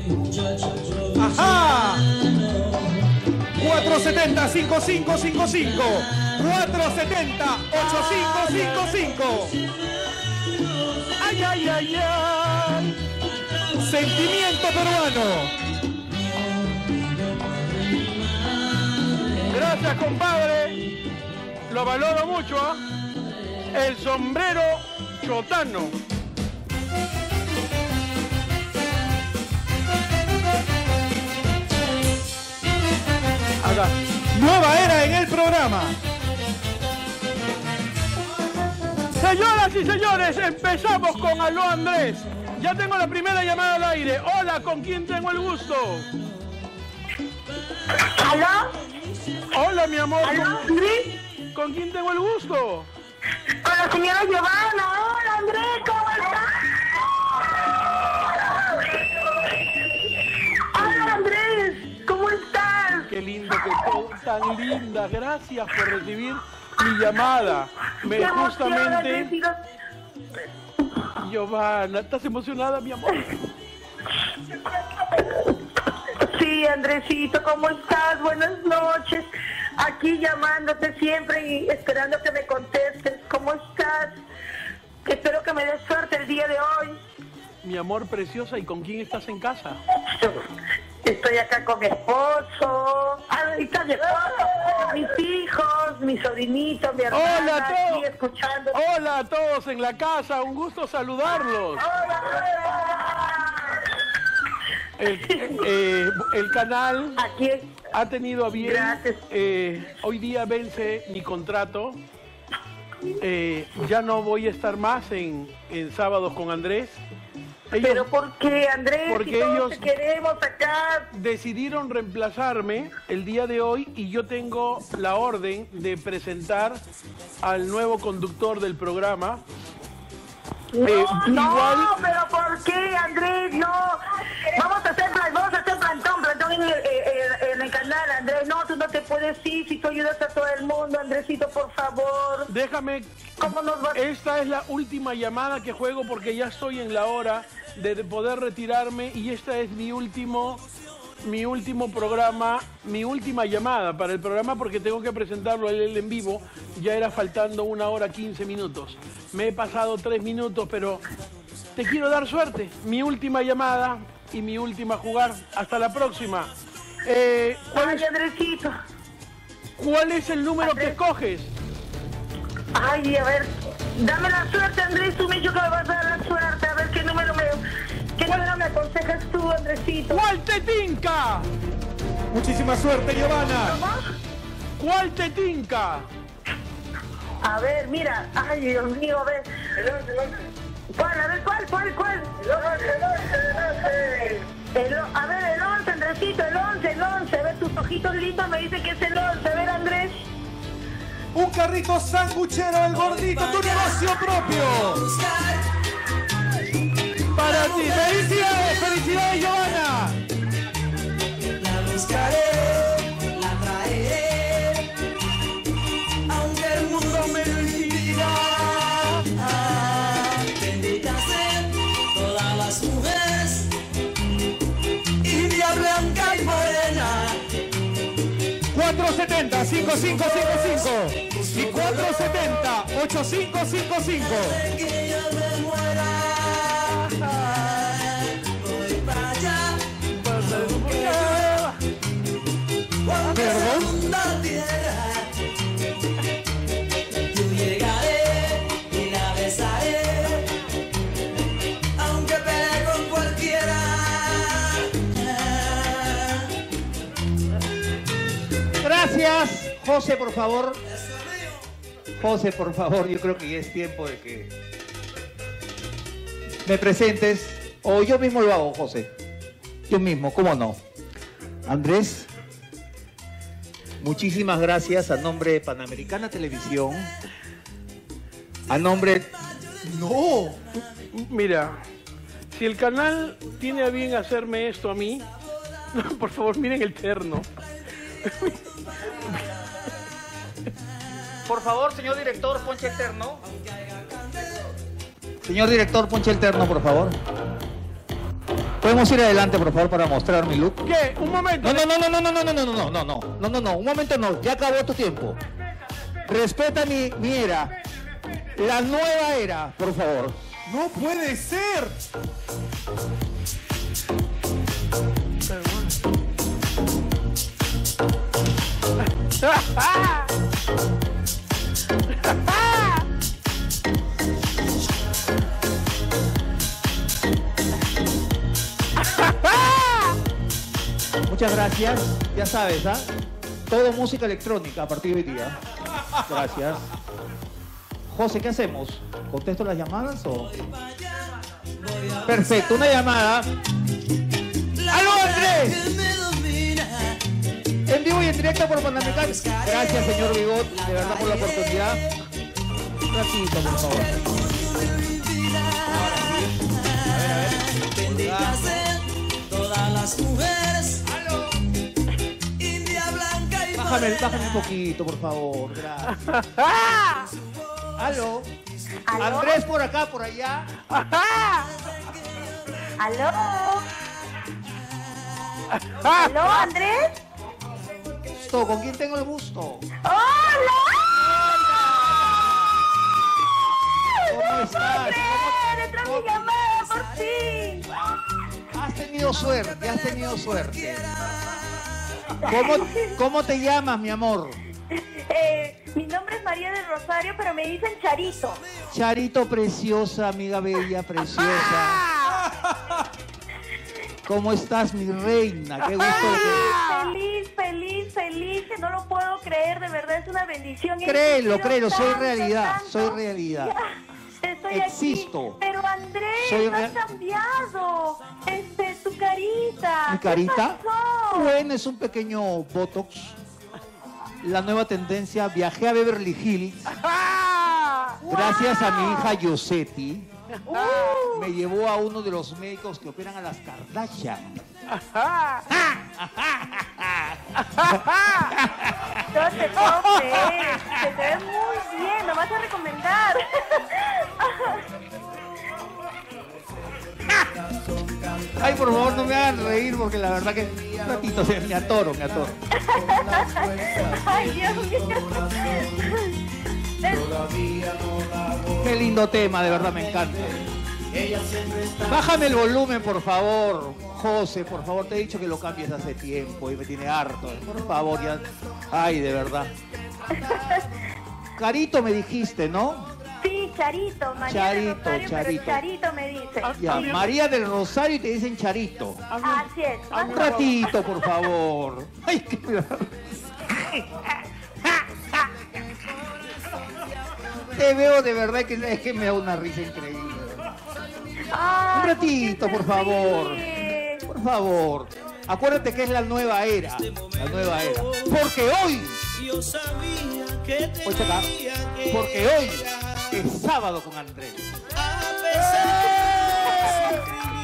¡Ajá! 470-5555. 470-8555. ¡Ay, ay, ay, ay! Sentimiento peruano. Gracias, compadre. Lo valoro mucho, ¿ah? El sombrero chotano. Acá. Nueva era en el programa. Señoras y señores, empezamos con Aló Andrés. Ya tengo la primera llamada al aire. Hola, ¿con quién tengo el gusto? ¿Aló? Hola, mi amor. ¿Aló, Andrés? ¿Con quién tengo el gusto? Con la señora Giovanna. Hola, Andrés, ¿cómo estás? Hola, Andrés, ¿cómo estás? Qué lindo que todo, tan linda. Gracias por recibir mi llamada. Qué emoción, Justamente... Andrés, Giovanna, ¿estás emocionada, mi amor? sí, Andresito, ¿cómo estás? Buenas noches. Aquí llamándote siempre y esperando que me contestes. ¿Cómo estás? Espero que me des suerte el día de hoy. Mi amor preciosa, ¿y con quién estás en casa? Estoy acá con mi esposo. Ahí está mi esposo, mis hijos, mi sobrinito, mi hermana. Hola a todos. Aquí escuchando. Hola a todos en la casa, un gusto saludarlos. El canal Aquí ha tenido a bien. Gracias. Hoy día vence mi contrato. Ya no voy a estar más en Sábados con Andrés. ¿Pero por qué, Andrés? Porque Si todos ellos te queremos acá. decidieron reemplazarme el día de hoy y yo tengo la orden de presentar al nuevo conductor del programa. No, Igual, pero ¿por qué, Andrés? No. Vamos a hacer plantón en el canal, Andrés. No, tú no te puedes ir si tú ayudas a todo el mundo, Andresito, por favor. déjame. ¿Cómo nos va? Esta es la última llamada que juego porque ya estoy en la hora de poder retirarme y esta es mi último programa, mi última llamada para el programa porque tengo que presentarlo a él en vivo. Ya era faltando 1 hora 15 minutos. Me he pasado 3 minutos, pero te quiero dar suerte. Mi última llamada y mi última jugar. Hasta la próxima. Ay, Andresito. ¿Cuál es el número que escoges? Ay, a ver, dame la suerte, Andrés. Tú me has dicho que me vas a dar la suerte. A ver qué número me aconsejas tú, Andresito. ¿Cuál te tinca? Muchísima suerte, Giovanna. ¿Cómo? ¿Cuál te tinca? A ver, mira. Ay, Dios mío, a ver. ¿Cuál? A ver, ¿cuál? A ver, el 11, Andresito, el 11. A ver, tus ojitos lindos me dicen que es el 11. A ver, Andrés. Un carrito sanguchero, el gordito, tu negocio propio. Para ti. Felicidades, Giovanna. La buscaré, la traeré, aunque el mundo me lo impida. Bendita sean todas las mujeres, india, blanca y morena. 470-5555 y 470-8555. Que yo me muera, voy para allá, cuando esa mundo tierra, yo llegaré y la besaré, aunque pelee con cualquiera. Gracias, José, por favor. José, por favor, yo creo que ya es tiempo de que me presentes. O yo mismo lo hago, José. Yo mismo, ¿cómo no? Andrés, muchísimas gracias a nombre de Panamericana Televisión. A nombre... No. Mira, si el canal tiene a bien hacerme esto a mí, por favor, miren el terno. Por favor, señor director, ponche el terno. Señor director, ponche el terno, por favor. ¿Podemos ir adelante, por favor, para mostrar mi look? ¿Qué? Un momento. No, un momento no, ya acabó tu tiempo. Respeta mi era. La nueva era, por favor. ¡No puede ser! Muchas gracias. Ya sabes, ¿ah? Todo música electrónica a partir de hoy día. Gracias. José, ¿qué hacemos? ¿Contesto las llamadas o...? Perfecto, una llamada. ¡Aló, Andrés! En vivo y en directo por Panamericano. Gracias, señor Bigot, de verdad por la oportunidad. Un ratito, por favor. Benditas sean todas las mujeres. India blanca y Bájame un poquito, por favor. Gracias. ¿Aló? ¿Aló? Andrés por acá, por allá. ¿Aló? ¿Aló, Andrés? ¿Con quién tengo el gusto? ¡Hola! ¿Cómo estás? ¡Entra mi llamada por fin! Has tenido suerte, has tenido suerte. ¿Cómo te llamas, mi amor? Mi nombre es María del Rosario, pero me dicen Charito. Charito preciosa, amiga bella, preciosa. ¿Cómo estás, mi reina? Qué gusto Feliz, que no lo puedo creer, de verdad es una bendición. Créelo, soy realidad, soy realidad. Estoy Existo. aquí. Pero Andrés, Soy has cambiado. Tu carita. ¿Mi carita? ¿Qué pasó? Bueno, es un pequeño botox. La nueva tendencia, viajé a Beverly Hills. Gracias a mi hija Yosetti. Me llevó a uno de los médicos que operan a las Kardashian. No te puedo creer. Se te ve muy bien, lo vas a recomendar. Ay, por favor, no me hagan reír porque la verdad que un ratito me atoro. Ay, Dios mío. Qué lindo tema, de verdad me encanta. Bájame el volumen, por favor. José, por favor, te he dicho que lo cambies hace tiempo y me tiene harto. Por favor, ya. Ay, de verdad. Carito me dijiste, ¿no? Sí, Charito, María del Rosario, pero Charito me dice. Ya, María del Rosario y te dicen Charito. Así es. Un ratito, por favor. Ay, qué... Te veo de verdad que es que me da una risa increíble. Ay, Un ratito, por favor. Sí. Por favor. Acuérdate que es la nueva era. La nueva era. Porque hoy. yo sabía que Oye, acá. tenía que Porque hoy es sábado con Andrés. a pesar de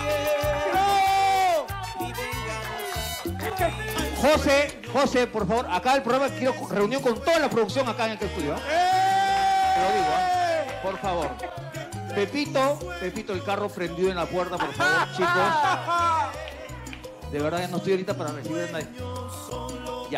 que José, por favor, acá el programa quiero reunión con toda la producción acá en el estudio. Te lo digo, por favor. Pepito, el carro prendido en la puerta, por favor, chicos. De verdad que no estoy ahorita para recibir a nadie. Ya,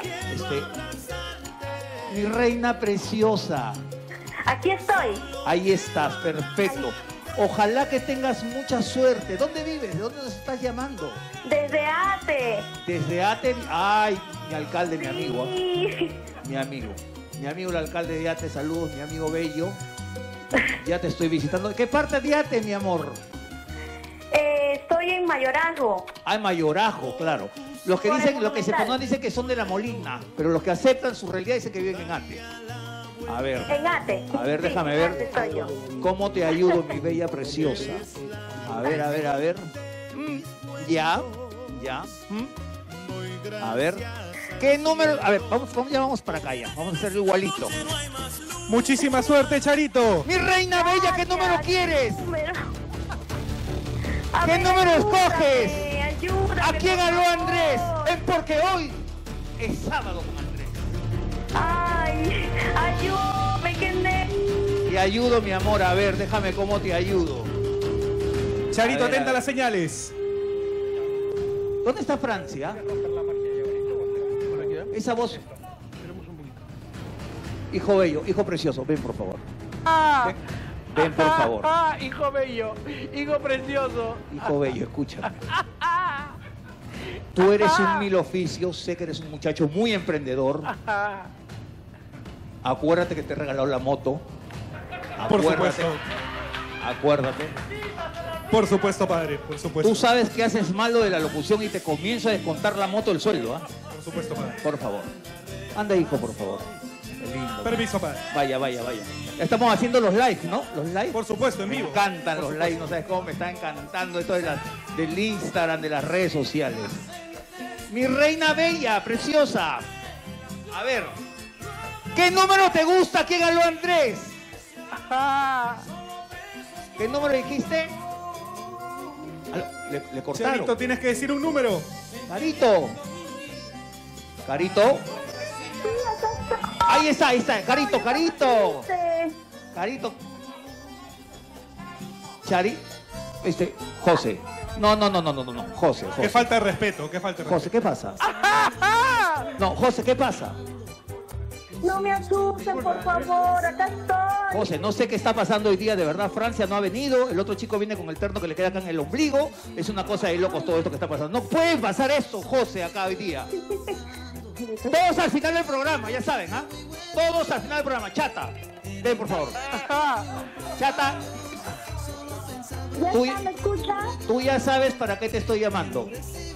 mi reina preciosa. Aquí estoy. Ahí estás, perfecto. Ojalá que tengas mucha suerte. ¿Dónde vives? ¿De dónde nos estás llamando? Desde Ate. Desde Ate. Ay, mi alcalde, mi amigo. Sí. Mi amigo el alcalde de Ate, saludos, mi amigo bello. Ya te estoy visitando. ¿Qué parte de Ate, mi amor? Estoy en Mayorazgo. Ah, en Mayorazgo, claro. Los que dicen, los que se ponen dicen que son de La Molina, pero los que aceptan su realidad dicen que viven en Ate. A ver. En Ate. A ver, Sí, déjame en ver. Ate estoy yo. ¿Cómo te ayudo, mi bella preciosa? A ver. Ya. A ver. ¿Qué número? A ver, vamos para acá ya. Vamos a hacerlo igualito. Muchísima suerte, Charito. Mi reina bella, ¿qué número quieres? Número. ¿Qué número escoges? Ayúdame, ¿A quién por habló favor. Andrés? Es porque hoy es sábado con Andrés. Ay, ayúdame, que Te ayudo, mi amor. A ver, déjame cómo te ayudo. Charito, A ver, atenta a las señales. ¿Dónde está Francia? Esa voz. Hijo bello, hijo precioso, ven por favor. Ven por favor. Hijo bello, hijo precioso. Hijo bello, escúchame. Tú eres un mil oficios, sé que eres un muchacho muy emprendedor. Acuérdate que te he regalado la moto. Por Acuérdate. supuesto. Acuérdate. Por supuesto, padre. Por supuesto. Tú sabes que haces mal lo de la locución y te comienzo a descontar la moto del sueldo, ¿ah? Por supuesto, padre. Por favor. Anda, hijo, por favor. Qué lindo. Permiso, padre. Vaya, vaya, vaya. Estamos haciendo los live, ¿no? Los live. Por supuesto, en Me vivo. encantan Por los supuesto. live, no sabes cómo me está encantando esto del Instagram, de las redes sociales. Mi reina bella, preciosa. A ver, ¿qué número te gusta? ¿Quién ganó, Andrés? ¿Qué número dijiste? Le cortaron. Charito, tienes que decir un número. Carito. Carito. Ahí está, ahí está. Carito, Carito. Carito. Chari. José. No. José. Qué falta de respeto, qué falta de respeto. José, ¿qué pasa? No, José, ¿qué pasa? No me asusten, por favor, acá estoy. José, no sé qué está pasando hoy día, de verdad. Francia no ha venido, el otro chico viene con el terno que le queda acá en el ombligo. Es una cosa de locos todo esto que está pasando. No puede pasar eso, José, acá hoy día. Todos al final del programa, ya saben, ¿ah? Todos al final del programa. Chata, ven por favor. Chata, ¿Ya Tú- está, me escucha? tú ya sabes para qué te estoy llamando.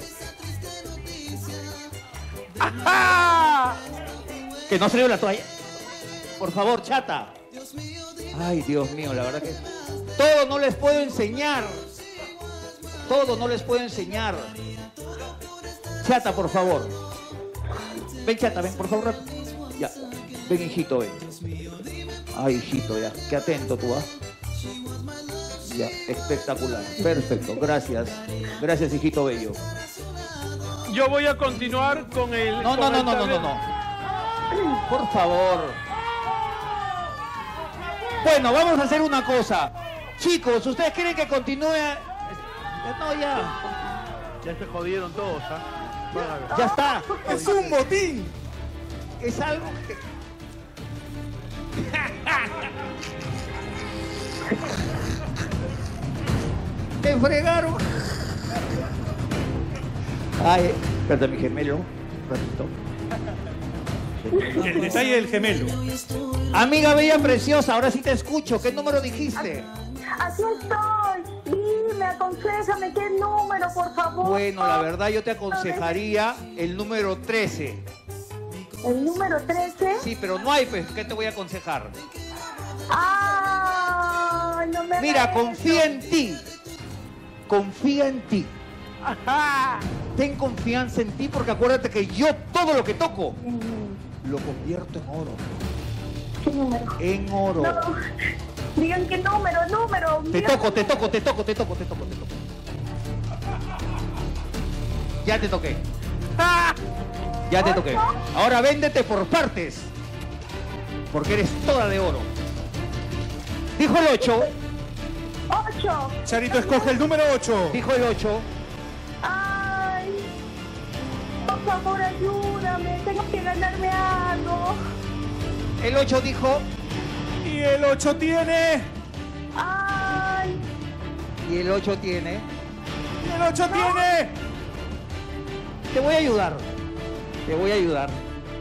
Que no salió la toalla. Por favor, Chata. Ay, Dios mío, la verdad que todo no les puedo enseñar. Todo no les puedo enseñar. Chata, por favor. Ven, Chata, ven, por favor. Ya. Ven, hijito, ven. Ay, hijito, ya. Qué atento tú, ¿ah? Ya, espectacular. Perfecto, gracias. Gracias, hijito bello. Yo voy a continuar con el... No. Por favor. Bueno, vamos a hacer una cosa. Chicos, ¿ustedes quieren que continúe? No, ya. Ya se jodieron todos, ¿ah? Ya está. ¡Es un botín! Es algo que... Te fregaron. Ay, espérate, mi gemelo. Un ratito. El detalle del gemelo. Amiga bella preciosa, ahora sí te escucho. ¿Qué número dijiste? Aquí estoy. Dime, aconsejame qué número, por favor. Bueno, la verdad yo te aconsejaría el número 13. ¿El número 13? Sí, pero no hay, pues, ¿qué te voy a aconsejar? Ay, no me Mira, dejes. confía en ti. Confía en ti. Ten confianza en ti porque acuérdate que yo todo lo que toco lo convierto en oro. ¿Qué número? En oro. No. Digan qué número. Te toco. Ya te toqué. Ya te toqué. Ahora véndete por partes. Porque eres toda de oro. Dijo el 8. 8. Charito, escoge el número 8. Dijo el 8. Ay, por favor, ayúdame. Tengo que ganarme algo. El 8 dijo. Y el 8 tiene. Ay, Y el 8 tiene. Y el 8 tiene. Te voy a ayudar. Te voy a ayudar.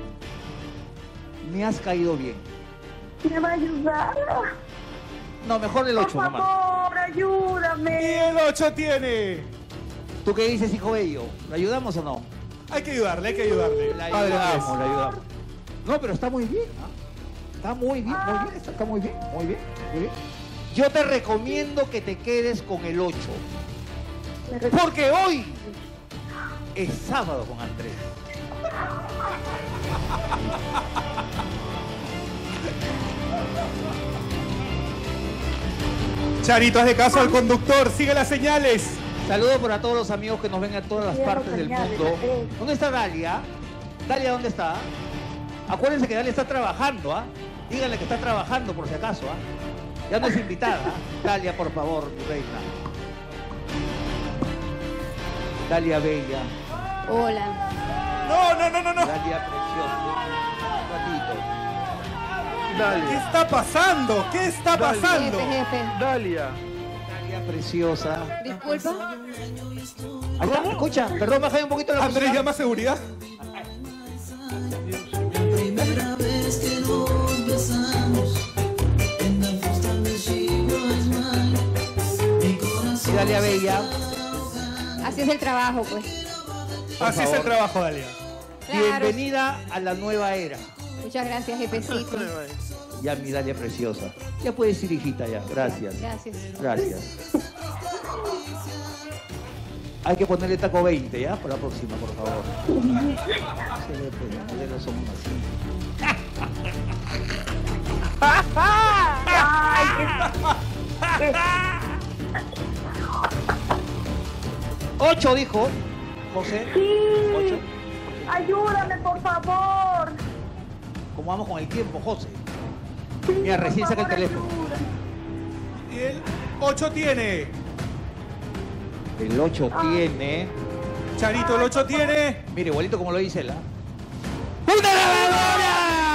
Me has caído bien. ¿me va a ayudar? No, mejor el 8 Por nomás. favor, Y ayúdame. el 8 tiene. ¿Tú qué dices, hijo bello? ¿Le ayudamos o no? Hay que ayudarle, hay que ayudarle. La Padre Andrés. ayudamos, la ayudamos. No, pero está muy bien. ¿Ah? Está muy bien, está muy bien, muy bien, muy bien. Yo te recomiendo que te quedes con el 8. Porque hoy es sábado con Andrés. Charito, haz de caso al conductor, sigue las señales. Saludos para todos los amigos que nos ven a todas las Sigue las partes del señales, mundo. Andrés. ¿Dónde está Dalia? Dalia, ¿dónde está? Acuérdense que Dalia está trabajando, ¿ah? Díganle que está trabajando por si acaso, ¿ah? Ya no es invitada. ¿Ah? Dalia, por favor, mi reina. Dalia Bella. Hola. No. Dalia Preciosa. Un ratito. ¿Qué Dalia. está pasando? ¿Qué está Dale. pasando? Jefe. Dalia. Dalia Preciosa. Disculpa. Ahí está, escucha, perdón, bájame un poquito la Andrés, música. llama a seguridad. Primera vez que nos besamos en la fiesta de She Was Mine. Mi corazón Y Dalia Bella. Así es el trabajo, pues. Así es el trabajo, Dalia. Claro. Bienvenida a la nueva era. Muchas gracias, jefecito. Ya, mi Dalia Preciosa. Ya puedes ir, hijita, ya. Gracias. Gracias. Gracias. Hay que ponerle taco 20, ¿ya? Para la próxima, por favor. Sí, pues, los modelos son así. 8 dijo José. Sí. 8. Ayúdame, por favor. ¿Cómo vamos con el tiempo, José? Mira, recién saca el teléfono. Y el 8 tiene. El 8 tiene. Charito, el 8 tiene. Mire, igualito como lo dice él, ¿ah? ¡Una lavadora!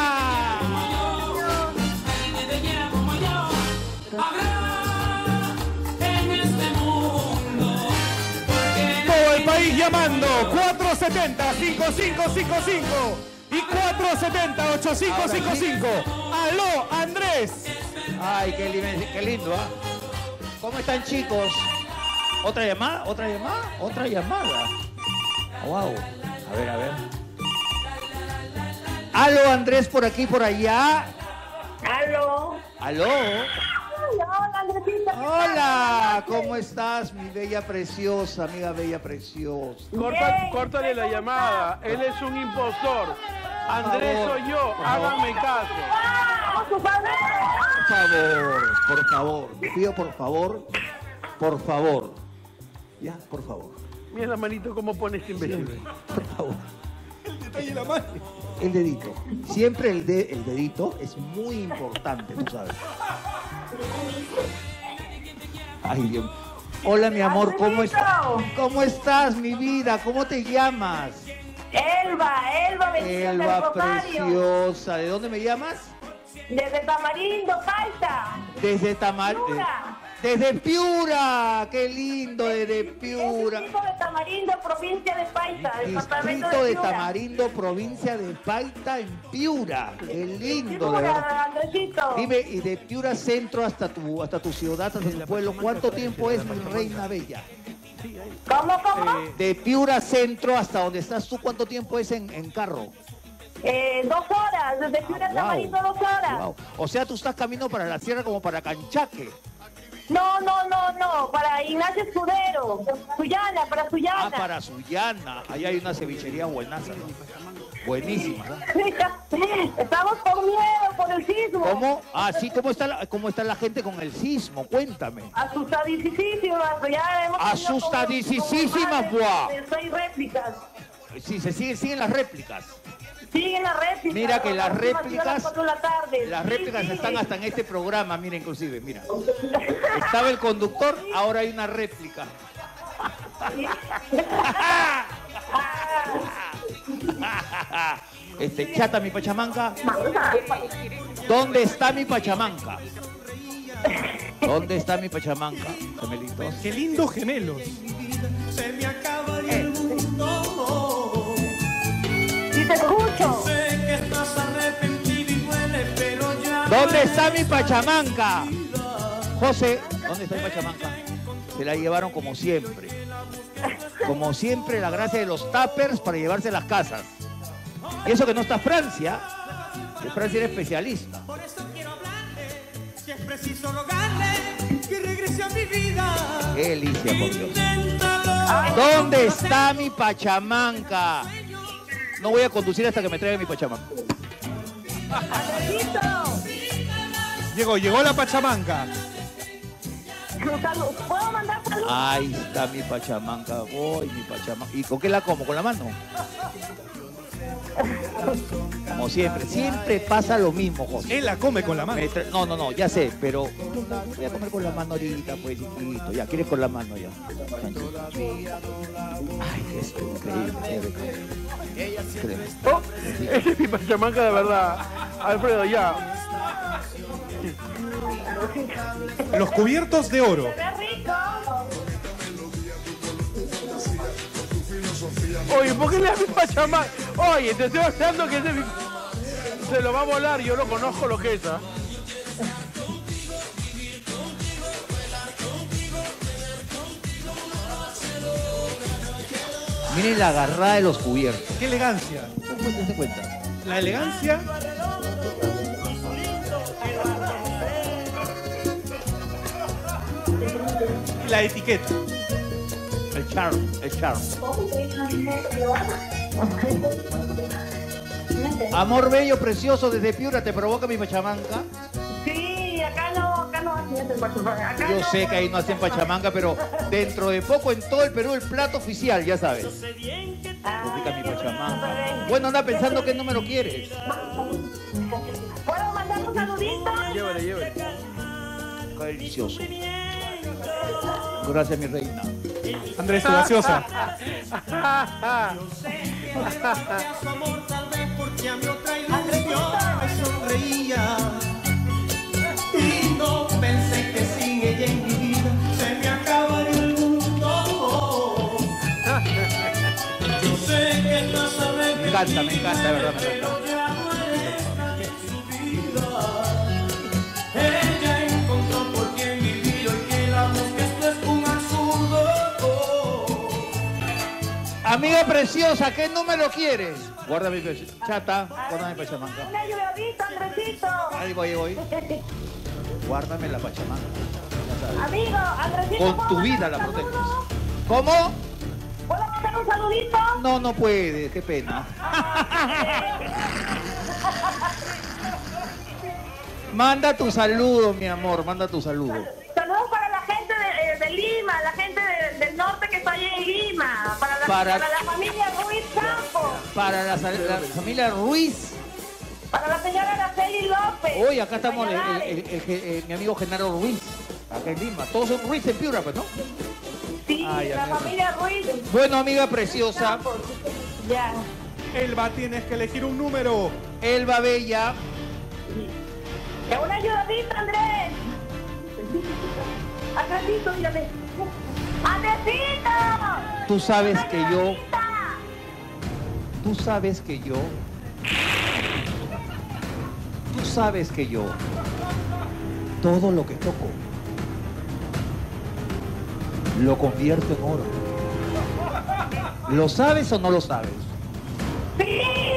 Todo el país llamando. 470-5555 y 470-8555. Aló, Andrés. Ay, qué lindo, ¿ah? ¿Cómo están, chicos? ¿Otra llamada? ¿Otra llamada? ¿Otra llamada? Wow. A ver. Aló, Andrés, por aquí, por allá. Aló. Aló. Hola, Andresita. Hola, ¿cómo estás, mi bella preciosa, amiga bella preciosa? Córtale la llamada. Él es un impostor. Andrés soy yo. Háganme caso. ¡Vamos, su padre! Por favor, te pido por favor. Ya, por favor. Mira la manito cómo pone este imbécil. Por favor. Ahí en la mano. El dedito. Siempre el dedito es muy importante, tú sabes. Ay, Dios. Hola, mi amor, ¿cómo estás? ¿Cómo estás, mi vida? ¿Cómo te llamas? Elba, bendición del Elba Rosario. preciosa. ¿De dónde me llamas? Desde Tamarindo, Paisa. Desde Piura. Desde Piura. Qué lindo, desde Piura. Distrito de Tamarindo, provincia de Paisa, departamento Distrito de Piura. Tamarindo, provincia de Paita, en Piura. Qué lindo, de Piura, verdad. Andresito. Dime, y de Piura Centro hasta tu ciudad, hasta tu pueblo, ¿cuánto tiempo es, mi reina bella? ¿Cómo? De Piura Centro hasta donde estás tú, ¿cuánto tiempo es en carro? 2 horas, desde Piura a Tamarindo 2 horas. Wow. O sea, tú estás camino para la sierra como para Canchaque. No, para Ignacio Escudero, Sullana, para Sullana. Ah, para Sullana. Ahí hay una cevichería buenaza, ¿no? Buenísima, ¿no? Estamos con miedo por el sismo. ¿Cómo? Ah, sí, ¿cómo está la gente con el sismo? Cuéntame. Asustadísimas, ya hemos Asustadísimas, buah. 6 réplicas. Sí, siguen las réplicas. Siguen las réplicas. Mira que las última ha sido a réplicas, las 4 de la tarde. las Sí, réplicas sí. están hasta en este programa, mira, inclusive, mira. Estaba el conductor, ahora hay una réplica. Chata, mi pachamanca. ¿Dónde está mi pachamanca? ¿Dónde está mi pachamanca, gemelitos? Qué lindos gemelos. se me acaba el mundo. Sí, te escucho. Sé que estás arrepentido y duele, pero ya. ¿Dónde está mi pachamanca? José, ¿dónde está mi pachamanca? Se la llevaron como siempre. Como siempre, la gracia de los tuppers para llevarse las casas. Y eso que no está Francia, que Francia era especialista. Por eso quiero hablarle, si es preciso rogarle que regrese a mi vida. Qué delicia, por Dios. Inténtalo. ¿Dónde está mi pachamanca? No voy a conducir hasta que me traiga mi pachamanca. Llegó la Pachamanca. ¿Puedo mandar saludos? Ahí está mi pachamanca. Voy, mi pachamanca. ¿Y con qué la como? ¿Con la mano? Como siempre, siempre pasa lo mismo, José. Él la come con la mano. No, ya sé, pero voy a comer con la mano ahorita, pues, hijito. Ya, ¿quieres con la mano ya? Ay, es increíble, qué rico. Increíble. Oh, ese es mi pachamanca de verdad. Alfredo, ya. Los cubiertos de oro. Oye, ¿por qué le das mi pachamanca? Oye, te estoy avisando que ese es mi... Se lo va a volar, yo lo conozco lo que es, ¿ah? Miren la agarrada de los cubiertos. Qué elegancia. Se cuenta. La elegancia. Y la etiqueta. El charm, el charm. Amor bello, precioso, desde Piura, ¿te provoca mi pachamanca? Sí, acá no hacen pachamanca. Acá Yo no. sé que ahí no hacen pachamanca, pero dentro de poco en todo el Perú el plato oficial, ya sabes. Provoca mi pachamanca. Bueno, anda pensando qué número quieres. ¿Puedo mandar un saludito? Llévale. Qué delicioso. Gracias, mi reina. Andrés, tu gaseosa. Sonreía y no pensé que sin ella en mi vida se me acabaría el mundo. Yo sé que no sabe Me encanta, de verdad, me encanta. ella encontró por quien vivir y que la busque, esto es un absurdo. Amiga preciosa, ¿qué número quieres? Guárdame mi chata, guárdame mi pachamanca. Una ayudadita, Andresito. Ahí voy. Guárdame la pachamanca. Ya sabes. Amigo, Andresito. Con ¿puedo tu mandar vida un la saludo? proteges. ¿Cómo? ¿Puedo mandar un saludito? No puede, qué pena. Manda tu saludo, mi amor, manda tu saludo. Saludos para la gente de Lima, la gente del norte que está allí en Lima, para Para- la familia Ruiz Campos, Para la familia Ruiz. para la señora Araceli López. Hoy acá estamos Valladares. mi amigo Genaro Ruiz, acá en Lima. Todos son Ruiz en Piura, pues, ¿no? Sí, Ay, la amiga. familia Ruiz Bueno, amiga preciosa, Campos. Ya. Elba, tienes que elegir un número. Elba Bella, Una ayudadita, Andrés. Andresito, dígame. ¡Andresito! tú sabes Una que yo, ayudadita. tú sabes que yo, todo lo que toco, lo convierto en oro. ¿Lo sabes o no lo sabes? Sí.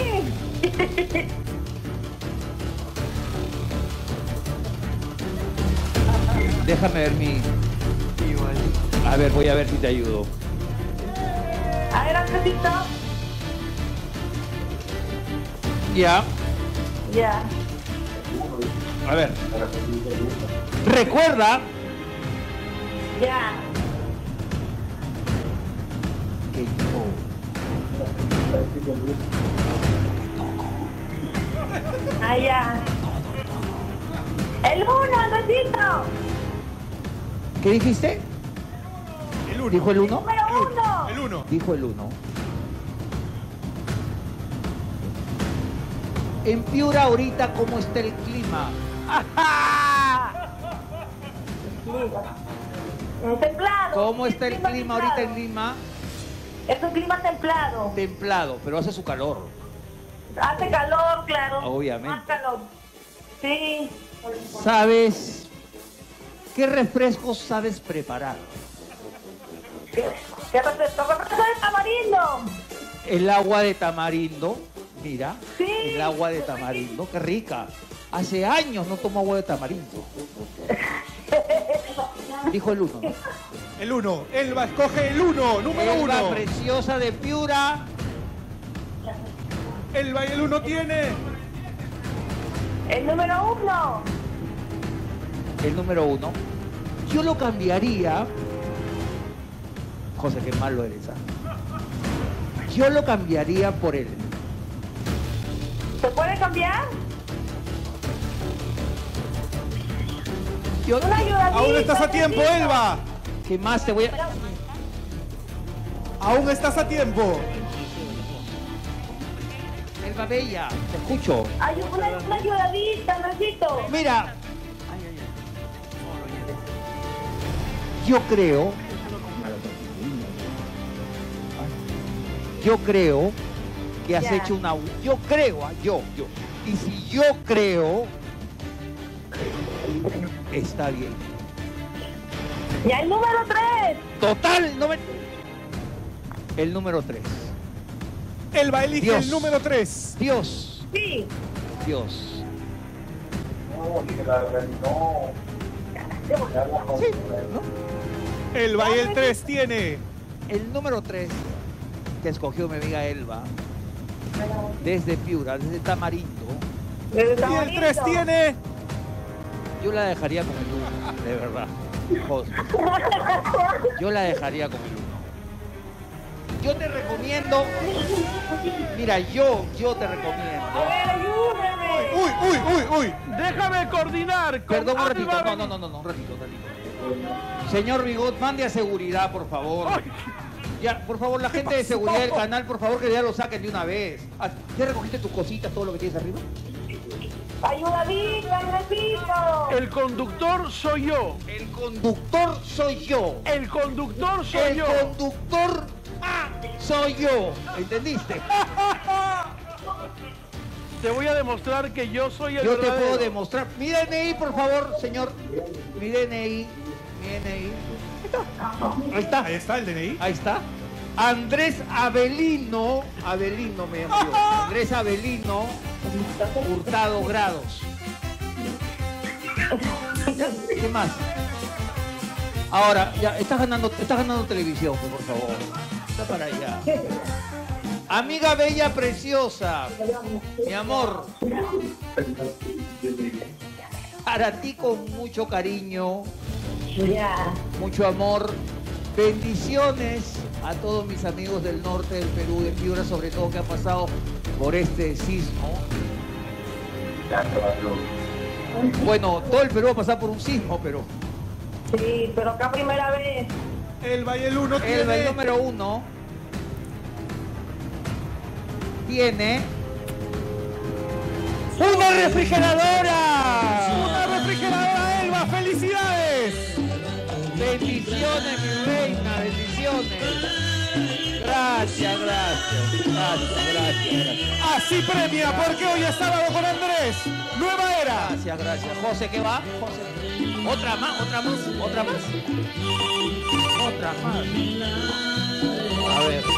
Déjame ver mi... A ver, voy a ver si te ayudo. A ver, Andresito. Ya, Ya. a ver. Recuerda Ya. que yo Ah, ya. El uno, Andresito. ¿Qué dijiste? El 1. ¿Dijo el 1? Número uno. El 1. Dijo el 1. En Piura ahorita, ¿cómo está el clima? Templado. ¿Cómo está el clima ahorita en Lima? Es un clima templado. Templado, pero hace su calor. Hace calor, claro. Obviamente. Más calor. Sí. ¿Sabes qué refrescos sabes preparar? ¿Qué refresco? ¡Refresco de tamarindo! El agua de tamarindo, mira, Sí. el agua de tamarindo, qué rica. Hace años no tomo agua de tamarindo. Dijo el 1. El 1. Elba escoge el 1. Número Elba 1. preciosa de Piura. Elba y el 1 tiene. El número uno. El número 1. Yo lo cambiaría. José, qué malo eres. ¿Ah? Yo lo cambiaría por el ¿Se puede cambiar? Yo, Una ayudadita. Aún estás a tiempo, Andresito. Elba. ¿qué más te voy a...? Aún estás a tiempo. Elba Bella, te escucho. Hay una ayudadita, Andresito. Mira. Yo creo que has Ya. hecho una... Yo creo, yo. Y si yo creo, está bien. Ya el número 3. Total, no me... El número 3. Elba elige Dios. el número 3. Dios. Sí. Dios. Sí, ¿no? Elba y el 3 tiene. El número 3 que escogió mi amiga Elba, desde Piura, desde Tamarindo, Y el 3 tiene. yo la dejaría con el 1, de verdad. José. Yo la dejaría con el 1. Yo te recomiendo, mira, yo te recomiendo. A ver, ayúdame. Uy. Déjame coordinar con Perdón, un ratito, Álvaro. no, un ratito. Señor Bigot, mande a seguridad, por favor. Ya, por favor, la gente de seguridad del canal, por favor, que ya lo saquen de una vez. Ah, ¿ya recogiste tus cositas, todo lo que tienes arriba? Ayudadita, Andresito. El conductor soy yo. El conductor soy yo. El conductor soy El yo. conductor soy yo. ¿Entendiste? Te voy a demostrar que yo soy el Yo te verdadero. puedo demostrar. Mi DNI, por favor, señor. Mi DNI. Ahí está. Ahí está el DNI. Ahí está. Andrés Avelino. Avelino me llamo yo. Andrés Avelino. Hurtado Grados. ¿Ya? ¿Qué más? Ahora, ya, estás ganando televisión, por favor. Está para allá. Amiga bella, preciosa. Mi amor. Para ti con mucho cariño, Ya. mucho amor. Bendiciones a todos mis amigos del norte del Perú, de Piura, sobre todo que han pasado por este sismo. Bueno, todo el Perú ha pasado por un sismo, pero Sí, pero acá primera vez. Elba y el 1 el tiene. número 1 tiene una refrigeradora. Una refrigeradora, Elba. ¡Felicidades! Bendiciones, mi reina, bendiciones. Gracias. Así premia, porque hoy es sábado con Andrés. Nueva era. Gracias. José, ¿qué va? José. Otra más. A ver.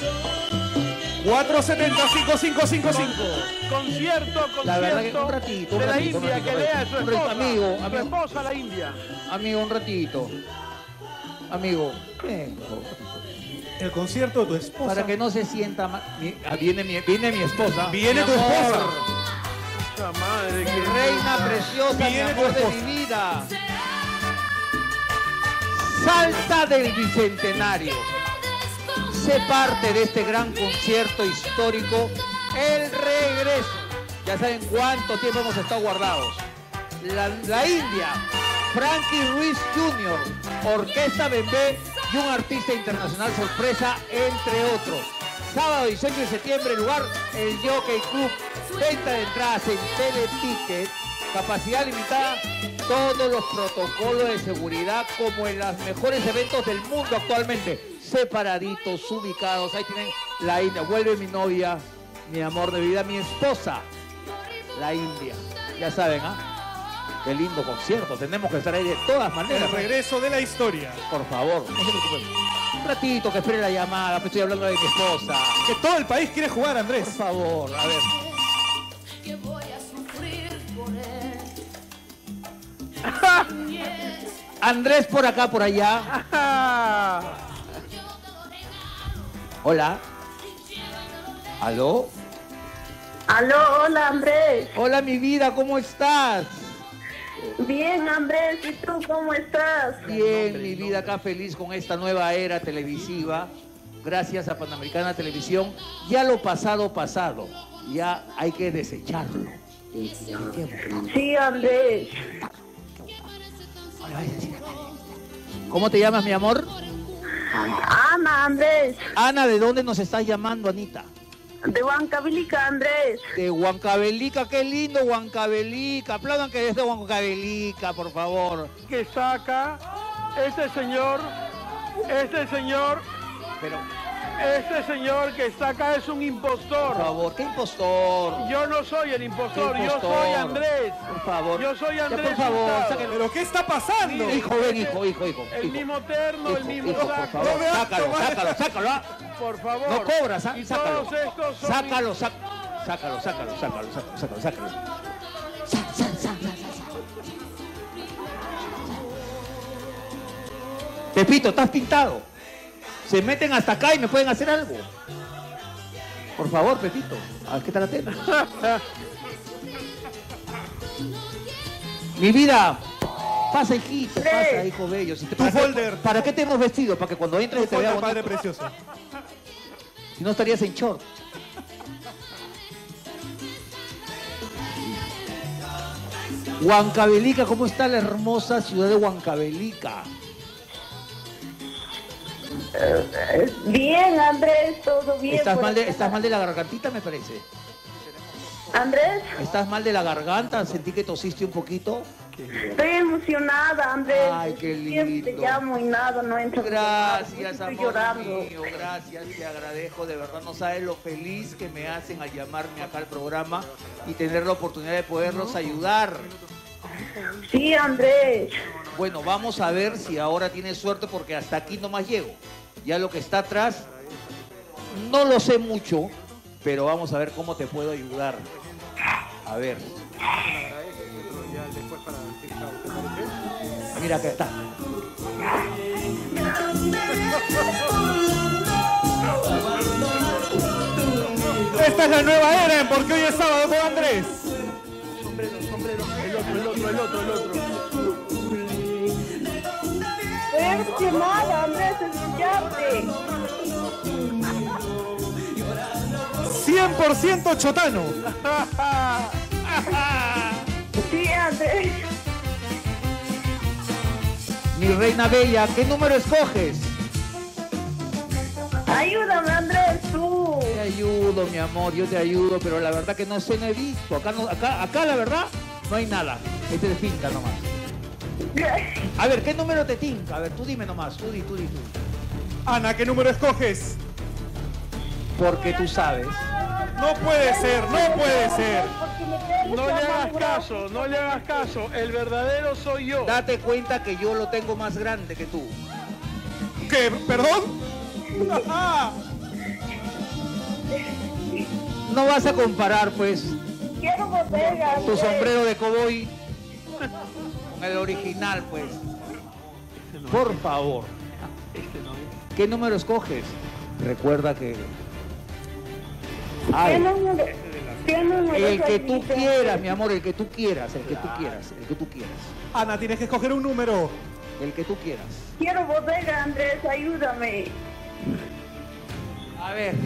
470-5555. Concierto La verdad que un ratito, de la India, que lea a su un ratito. esposa. Amigo, Su esposa, la India. Amigo, un ratito. Amigo, ven, El concierto de tu esposa. para que no se sienta mal. Viene mi esposa. Viene Mi tu amor, esposa. Puta madre, Mi qué reina preciosa, mi Viene tu amor de esposa. mi vida. Salta del Bicentenario. Sé parte de este gran concierto histórico, el regreso. Ya saben cuánto tiempo hemos estado guardados. La India, Frankie Ruiz Jr., Orquesta Bembé y un artista internacional sorpresa, entre otros. Sábado 18 de septiembre, lugar el Jockey Club. Venta de entradas en Teleticket. Capacidad limitada. Todos los protocolos de seguridad como en los mejores eventos del mundo actualmente. Separaditos, ubicados. Ahí tienen la India. Vuelve mi novia, mi amor de vida, mi esposa. La India. Ya saben, ¿ah? Qué lindo concierto. Tenemos que estar ahí de todas maneras. El regreso de la historia. Por favor, no se preocupen. Un ratito que espere la llamada. Me estoy hablando de mi esposa. Que todo el país quiere jugar, Andrés. Por favor, a ver. Que voy a sufrir por él. Andrés por acá, por allá. Hola. ¿Aló? Aló, hola Andrés. Hola, mi vida, ¿cómo estás? Bien, Andrés, ¿y tú cómo estás? Bien, mi vida, acá feliz con esta nueva era televisiva. Gracias a Panamericana Televisión. Ya lo pasado, pasado. Ya hay que desecharlo. Sí, Andrés. ¿Cómo te llamas, mi amor? Ana, Andrés. Ana, ¿de dónde nos estás llamando, Anita? De Huancavelica, Andrés. De Huancavelica, qué lindo Huancavelica. Aplaudan que es de Huancavelica, por favor. Que saca este señor, Pero, este señor que está acá es un impostor. por favor, ¿qué impostor? Yo no soy el impostor, ¿Qué yo impostor? soy Andrés. Por favor. Yo soy Ya, Andrés por favor, Hurtado. sáquenlo. ¿Pero qué está pasando? Hijo, ven, hijo. El mismo terno, el mismo Por saco. favor, sácalo. Ah. Por favor. No cobras, ¿ah? Y Sácalo. todos estos son Sácalo. Pepito, estás pintado. Se meten hasta acá y me pueden hacer algo. Por favor, Pepito. A ver qué tal la tela. Mi vida. Pasa, hijito, pasa, hijo bello. Si te, Tu folder. ¿Para qué te hemos vestido? Para que cuando entres te vea Hola, padre bonito. precioso. Si no estarías en short. Huancavelica, ¿cómo está la hermosa ciudad de Huancavelica? Bien, Andrés, todo bien. ¿Estás por mal, de, acá. estás mal de la gargantita, me parece? Andrés, ¿Estás mal de la garganta? Sentí que tosiste un poquito. estoy emocionada, Andrés. Ay, qué Siempre te lindo. llamo y nada, no entro. Gracias, Estoy amor llorando. mío, gracias, te agradezco, de verdad no sabes lo feliz que me hacen al llamarme acá al programa y tener la oportunidad de poderlos ayudar. Sí, Andrés. Bueno, vamos a ver si ahora tienes suerte porque hasta aquí nomás llego. Ya lo que está atrás, no lo sé mucho, pero vamos a ver cómo te puedo ayudar. A ver. Mira que está. Esta es la nueva era en Porque Hoy es Sábado con Andrés. sombrero, el otro. Estoy emocionada, Andrés, escucharte. 100% chotano. Sí, Andrés. Mi reina bella, ¿qué número escoges? Ayúdame, Andrés, tú. Te ayudo, mi amor, yo te ayudo, pero la verdad que no sé, no he visto. Acá la verdad no hay nada. Este es finta nomás. A ver, ¿qué número te tinca? A ver, tú dime nomás, tú di. Ana, ¿qué número escoges? Porque tú sabes. No puede ser. No le hagas caso, el verdadero soy yo. Date cuenta que yo lo tengo más grande que tú. ¿Qué? ¿Perdón? No vas a comparar, pues, Quiero bodega, tu Andrés. sombrero de cowboy con el original, pues. Por favor. ¿Qué número escoges? Recuerda que... ¿Qué Ay, número? ¿Qué número? el que tú dice? quieras, mi amor, el que tú quieras. Ana, tienes que escoger un número. El que tú quieras. Quiero bodega, Andrés, ayúdame. A ver.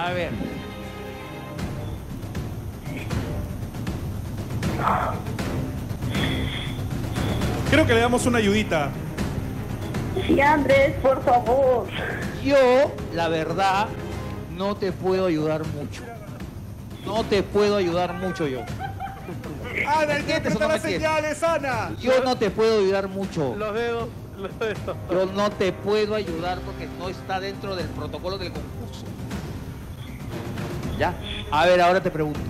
Creo que le damos una ayudita. Sí, Andrés, por favor. Yo, la verdad, no te puedo ayudar mucho. Yo. Ana, ¿Me entiendes o interpreta no me las entiendes? señales, Ana. Yo no te puedo ayudar mucho. Los dedos. Yo no te puedo ayudar porque no está dentro del protocolo del concurso. ¿Ya? A ver, ahora te pregunto.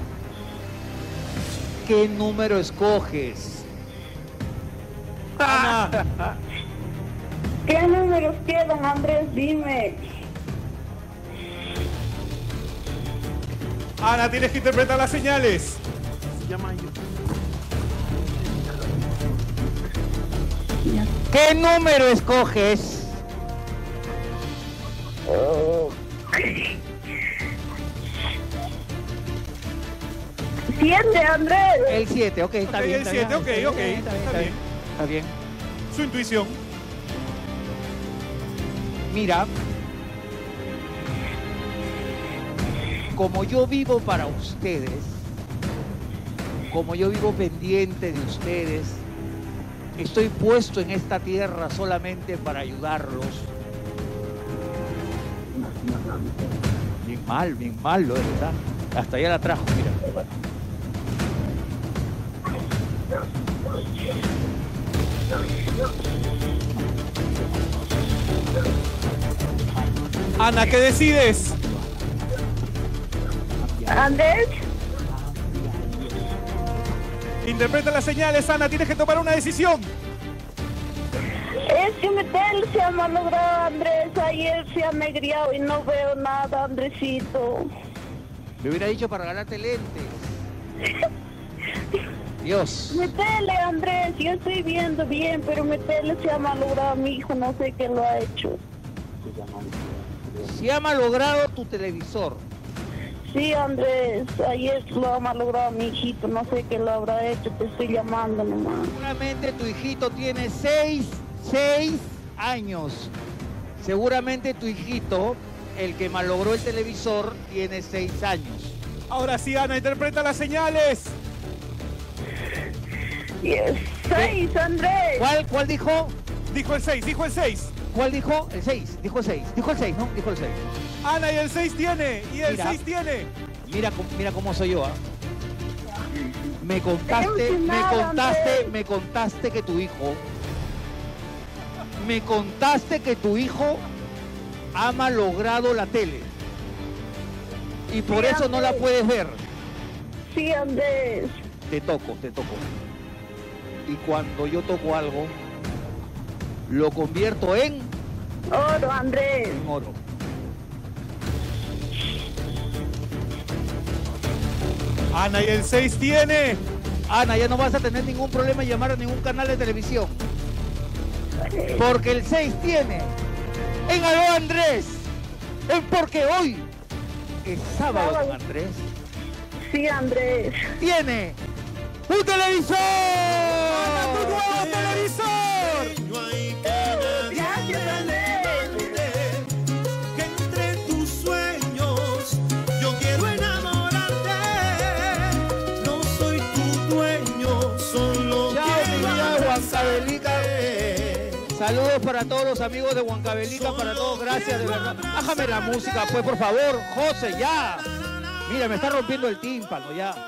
¿Qué número escoges? Ana, ¿Qué números quedan, Andrés? Dime. Ana, tienes que interpretar las señales. Llama yo. ¿Qué número escoges? Siete, Andrés. El 7, ok, está Ok, bien. el está 7, bien, ok, está ok, bien, está bien. Está bien. Su intuición. Mira. como yo vivo para ustedes, como yo vivo pendiente de ustedes, estoy puesto en esta tierra solamente para ayudarlos. Bien mal, lo verdad. Hasta allá la trajo, mira. Ana, ¿qué decides? Andrés, Interpreta las señales, Ana, tienes que tomar una decisión. es que mi tele se ha malogrado, Andrés. Ayer se ha negriado y no veo nada, Andresito. Me hubiera dicho para ganarte lentes. Dios. Mi tele, Andrés, yo estoy viendo bien, pero mi tele se ha malogrado, mi hijo, no sé qué lo ha hecho. Se ha malogrado tu televisor. Sí, Andrés, ayer lo ha malogrado mi hijito, no sé qué lo habrá hecho, te estoy llamando nomás. Seguramente tu hijito tiene 6 años. Seguramente tu hijito, el que malogró el televisor, tiene 6 años. Ahora sí, Ana, interpreta las señales. 6, Andrés. ¿Cuál dijo? Dijo el 6, dijo el 6. ¿Cuál dijo? El 6. Dijo el 6. Dijo el 6, ¿no? Dijo el 6. Ana, y el 6 tiene, y el Mira. 6 tiene. Mira cómo soy yo, ¿ah? Me contaste que tu hijo... Me contaste que tu hijo ha malogrado la tele. Y por Sí, eso no la Andrés. puedes ver. Sí, Andrés. Te toco. Y cuando yo toco algo, lo convierto en Oro, Andrés. oro. Ana, y el 6 tiene. Ana, ya no vas a tener ningún problema en llamar a ningún canal de televisión. Porque el 6 tiene en Aló Andrés. Es porque hoy es sábado, don Andrés. Sí, Andrés. Tiene un televisor. ¡Tu nuevo televisor! Gracias, Andrés. Que entre tus sueños yo quiero enamorarte. No soy tu dueño, solo Chao, mi quiero vida Huancavelica. abrazarte. Saludos para todos los amigos de Huancavelica, para todos, gracias de verdad. Bájame la música, pues, por favor, José, ya. Mira, me está rompiendo el tímpano, ya.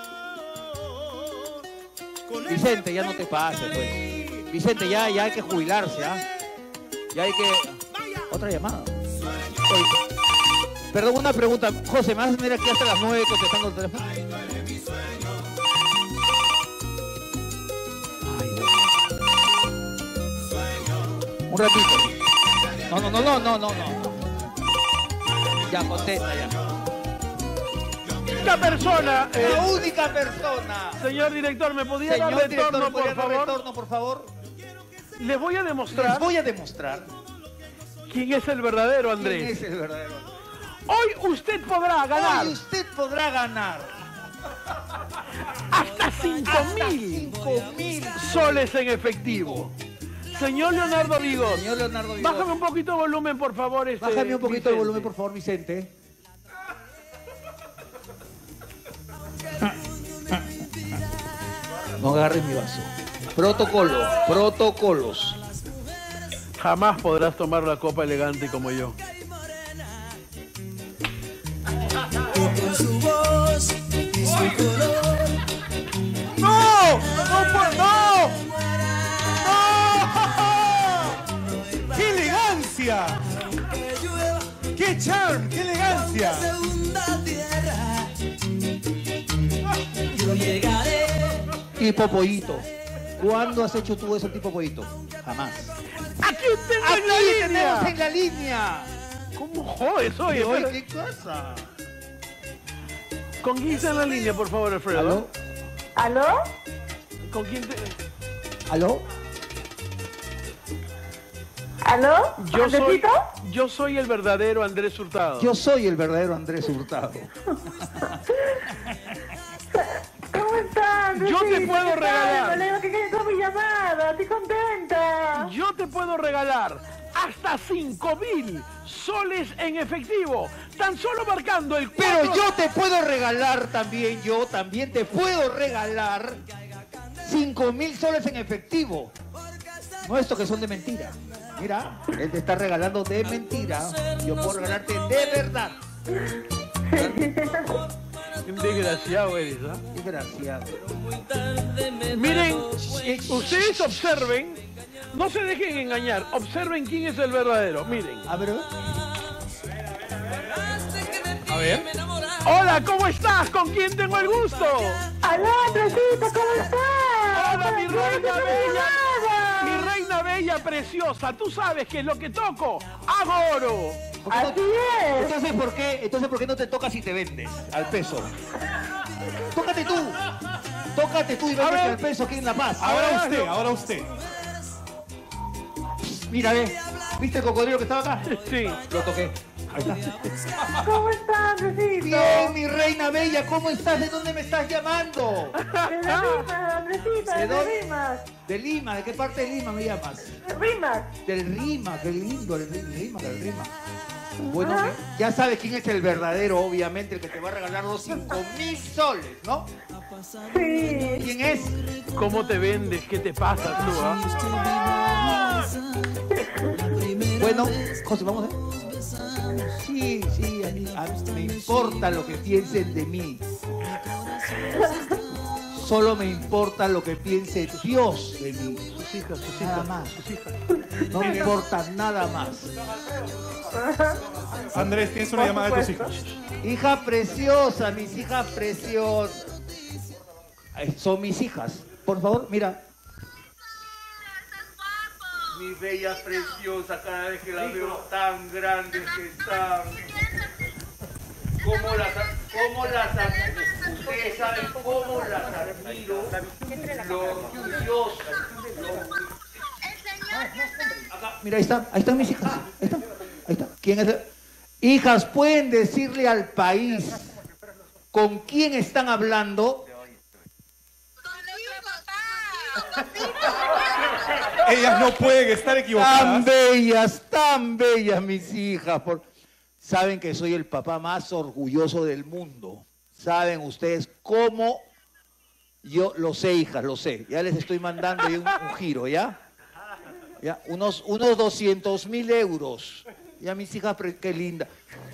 Vicente, ya no te pases, pues. Vicente, ya hay que jubilarse, ¿ah? Ya hay que... Otra llamada. Oye, perdón, una pregunta. José, ¿me vas a tener aquí hasta las 9 contestando el teléfono? Ay, un ratito. No. Ya, contesta, ya. Esta persona, La única persona. señor director, ¿me podía dar Señor retorno, director, por ¿podría dar favor? retorno, por favor? Les voy a Les demostrar voy a demostrar quién es el verdadero quién Andrés. es el verdadero. Hoy usted podrá ganar Hoy usted podrá ganar hasta 5.000 soles en efectivo. Señor Leonardo Vigos, Señor Leonardo Vigos. bájame un poquito de volumen, por favor. Bájame un poquito el Vicente. volumen, por favor, Vicente. No agarres mi vaso. Protocolos. Jamás podrás tomar la copa elegante como yo. Con su voz y su color. ¡No! ¡No! ¡Qué elegancia! ¡Qué charm! ¡Qué elegancia! Yo llegaré. Tipo pollito. ¿Cuándo has hecho tú eso tipo pollito? Jamás. ¡Aquí tengo en Aquí la línea! tenemos en la línea. ¿Cómo jodes? Oye, Oye, pero- ¿qué cosa? ¿Con quién está en la línea, por favor, Alfredo? ¿Aló? ¿Aló? ¿Con quién te...? ¿Aló? ¿Aló? ¿Andresito? Yo soy el verdadero Andrés Hurtado. Yo soy el verdadero Andrés Hurtado. ¿Cómo estás? Yo te puedo regalar. Me alegro que quede con mi llamada, estoy contenta. Yo te puedo regalar hasta 5.000 soles en efectivo. Tan solo marcando el 4... Pero yo te puedo regalar también, yo también te puedo regalar 5.000 soles en efectivo. No estos que son de mentira. Mira, él te está regalando de mentira. Yo puedo regalarte de verdad. Desgraciado eres, ¿ah? Desgraciado. Miren, ustedes observen, no se dejen engañar, observen quién es el verdadero, miren. A ver. A ver. Hola, ¿cómo estás? ¿Con quién tengo el gusto? ¡Aló, Andresito! ¿Cómo estás? Hola, mi reina bella. Mi reina bella preciosa. Tú sabes que es lo que toco. Hago oro. Así es. Entonces, ¿por qué no te tocas y te vendes al peso? Tócate tú. Tócate tú y véndete al peso aquí en La Paz. Ahora usted. Mira, ve. ¿Viste el cocodrilo que estaba acá? Sí. Lo toqué. Ahí está. ¿Cómo estás, Andresito? Bien, mi reina bella, ¿cómo estás? ¿De dónde me estás llamando? De Rimas, Andresito, ¿De de dónde? Rimas. ¿De Lima? ¿De qué parte de Lima me llamas? Rimas. Del Rima, qué lindo, del Rima. Bueno, ya sabes quién es el verdadero, obviamente, el que te va a regalar los 5.000 soles, ¿no? Sí. ¿Quién es? ¿Cómo te vendes? ¿Qué te pasa tú, ah? Bueno, José, vamos a ver. Sí, a mí me importa lo que piensen de mí. Solo me importa lo que piense Dios de mí. Sus hijas, Nada más. sus hijas. No me importa nada más. Andrés, tienes una llamada de tus hijos. Hija preciosa, mis hijas preciosas. Son mis hijas. Por favor, mira. Mi bella preciosa, cada vez que la veo tan grandes que están. ¿Cómo las admiro? Ustedes saben cómo las admiro. Lo orgullosas. Acá, mira, ahí están mis hijas. Ahí está. ¿Quién es? Hijas, ¿pueden decirle al país con quién están hablando? Ellas no pueden estar equivocadas. Tan bellas mis hijas. Saben que soy el papá más orgulloso del mundo. Saben ustedes cómo yo lo sé, hijas, lo sé. Ya les estoy mandando ahí un giro, ¿ya? Unos 200.000 euros. Ya mis hijas, qué linda.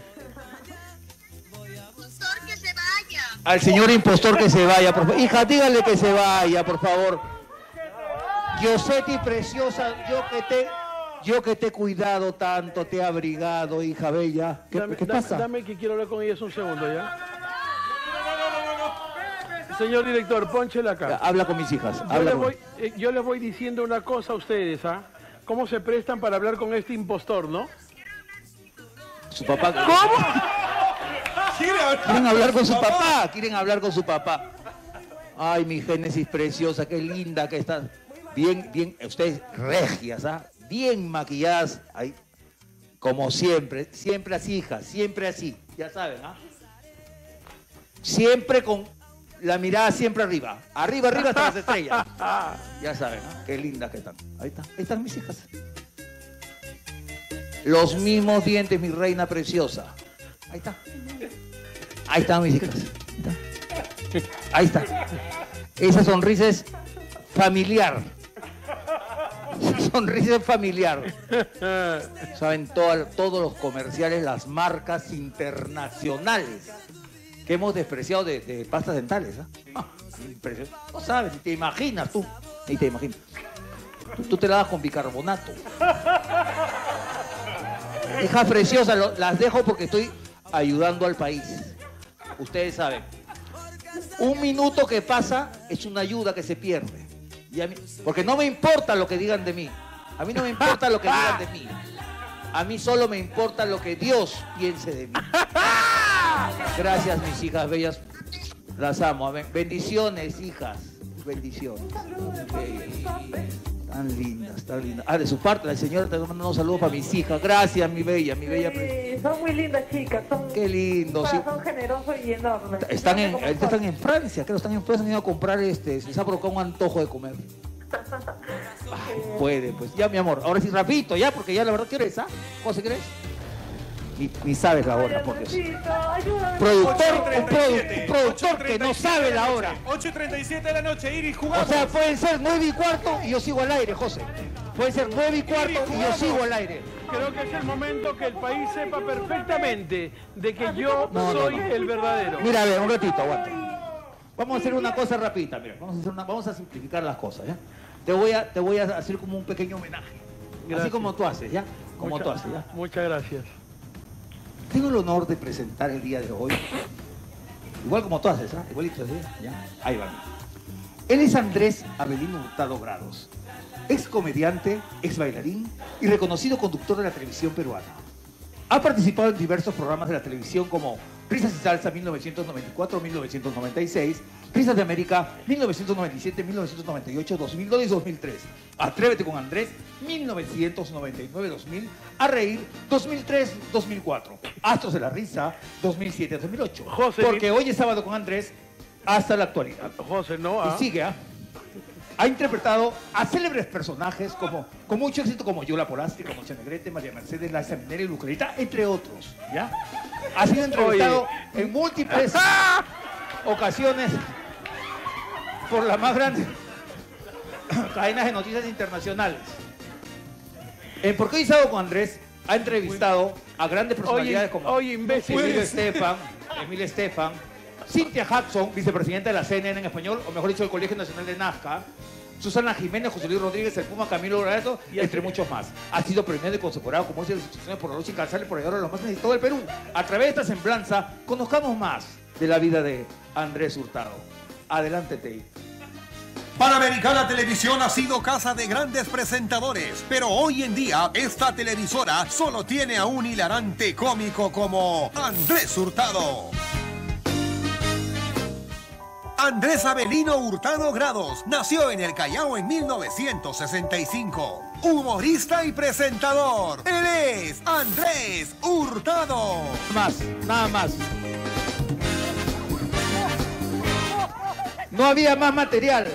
Al señor impostor que se vaya, por favor. Hija, dígale que se vaya, por favor. Yosetti preciosa, yo que te he cuidado tanto, te he abrigado, hija bella. ¿Qué pasa? Dame que quiero hablar con ellas un segundo, ¿ya? Señor director, pónchela acá. Habla con mis hijas. Yo les voy diciendo una cosa a ustedes, ¿ah? ¿Cómo se prestan para hablar con este impostor, no? Su papá. ¿Cómo? Quieren hablar con su papá. Ay, mi Génesis preciosa, qué linda que estás. Bien, ustedes regias, ¿ah? Bien maquilladas, ahí, como siempre así, hija, siempre así, ya saben, ¿ah? Siempre con la mirada siempre arriba hasta las estrellas. Ya saben, ¿ah? Qué lindas que están. Ahí están mis hijas. Los mismos dientes, mi reina preciosa. Ahí están mis hijas. Ahí está. Esa sonrisa es familiar. Sonrisa familiar. Saben todos los comerciales, las marcas internacionales que hemos despreciado de pastas dentales. No sabes, ni te imaginas tú. Ni te imaginas. Tú te la das con bicarbonato. Hija preciosa, las dejo porque estoy ayudando al país. Ustedes saben. Un minuto que pasa es una ayuda que se pierde. Porque no me importa lo que digan de mí. A mí no me importa lo que digan de mí. A mí solo me importa lo que Dios piense de mí. Gracias, mis hijas bellas. Las amo. Bendiciones, hijas. Bendiciones. Tan lindas, tan lindas. De su parte, la señora te manda un saludo para mis hijas. Gracias, mi bella. Sí, son muy lindas chicas. Qué lindo. Sí. Son generosos y enormes. Están en Francia, creo. Están en Francia. Han ido a comprar, se les ha provocado un antojo de comer. Ay, puede, pues. Ya, mi amor. Ahora sí, rapidito, ya, porque ya la verdad, ¿qué hora es, ah? José, ¿qué hora es? Ni sabes la hora, por Dios. Productor que no sabe la hora. 8:37 de la noche, Iris, O jugamos. sea, pueden ser 9:15 y yo sigo al aire, José. Puede ser 9:15 y yo sigo al aire. Creo que es el momento que el país sepa perfectamente de que yo soy el verdadero. Mira, a ver, un ratito, aguanta. Vamos a hacer una cosa rapidita, mira. Vamos a simplificar las cosas, ¿ya? Te voy a hacer como un pequeño homenaje. Gracias. Así como tú haces, ¿ya? Como tú haces, ¿ya? Muchas gracias. Tengo el honor de presentar el día de hoy, igual como tú haces, ¿ah? Igualito así, ¿ya? Ahí va. Él es Andrés Avelino Hurtado Grados, ex comediante, ex bailarín y reconocido conductor de la televisión peruana. Ha participado en diversos programas de la televisión como Risas y Salsa 1994-1996, Risas de América 1997, 1998, 2002 y 2003. Atrévete con Andrés 1999-2000, A Reír 2003-2004, Astros de la Risa 2007-2008. José, Porque hoy es Sábado con Andrés hasta la actualidad. José, no. Y sigue, ¿ah? Ha interpretado a célebres personajes con mucho éxito como Yola Polasti, como Negrete, María Mercedes, Laisa Minera y Lucarita, entre otros, ¿ya? Ha sido entrevistado en múltiples ocasiones por las más grandes cadenas de noticias internacionales. En Por qué hoy Sábado con Andrés ha entrevistado a grandes personalidades como imbécil. Emilio Estefan, Cynthia Hudson, vicepresidenta de la CNN en español, o mejor dicho, del Colegio Nacional de Nazca, Susana Jiménez, José Luis Rodríguez, el Puma, Camilo Lorato, entre muchos más. Ha sido premiado y condecorado como una de las instituciones por la lucha incansable por ayudar a los más necesitados del Perú. A través de esta semblanza, conozcamos más de la vida de Andrés Hurtado. Adelante, Tei. Panamericana Televisión ha sido casa de grandes presentadores, pero hoy en día esta televisora solo tiene a un hilarante cómico como Andrés Hurtado. Andrés Avelino Hurtado Grados nació en el Callao en 1965. Humorista y presentador. Él es Andrés Hurtado. Nada más. No había más material.